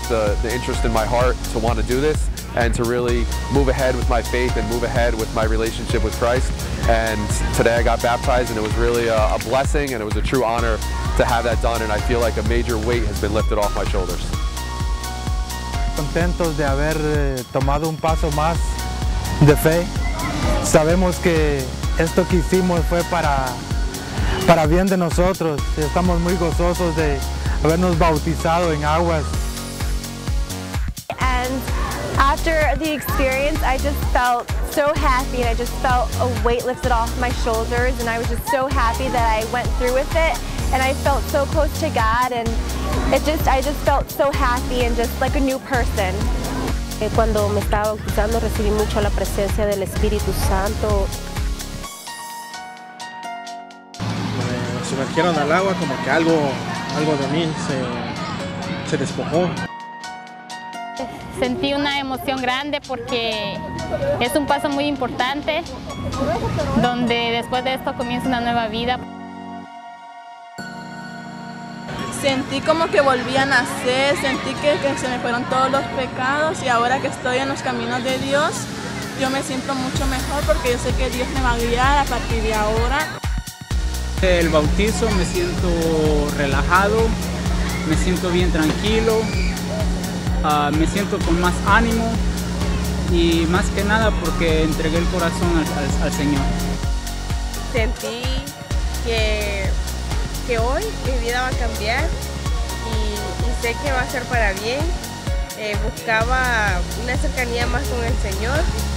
the interest in my heart to want to do this and to really move ahead with my faith and move ahead with my relationship with Christ. And today I got baptized, and it was really a blessing, and it was a true honor to have that done, and I feel like a major weight has been lifted off my shoulders. Contentos de haber tomado un paso más de fe. Sabemos que esto que hicimos fue para bien de nosotros. Estamos muy gozosos de habernos bautizado en aguas. And after the experience, I just felt so happy, and I just felt a weight lifted off my shoulders, and I was just so happy that I went through with it, and I felt so close to God, and I just felt so happy and just like a new person. Cuando me estaba bautizando recibí mucho la presencia del Espíritu Santo. Me sumergieron al agua, como que algo de mí se despojó. Sentí una emoción grande porque es un paso muy importante, donde después de esto comienza una nueva vida. Sentí como que volví a nacer, sentí que se me fueron todos los pecados, y ahora que estoy en los caminos de Dios, yo me siento mucho mejor porque yo sé que Dios me va a guiar a partir de ahora. El bautizo me siento relajado, me siento bien tranquilo, me siento con más ánimo y más que nada porque entregué el corazón al Señor. Sentí que hoy mi vida va a cambiar y sé que va a ser para bien. Buscaba una cercanía más con el Señor.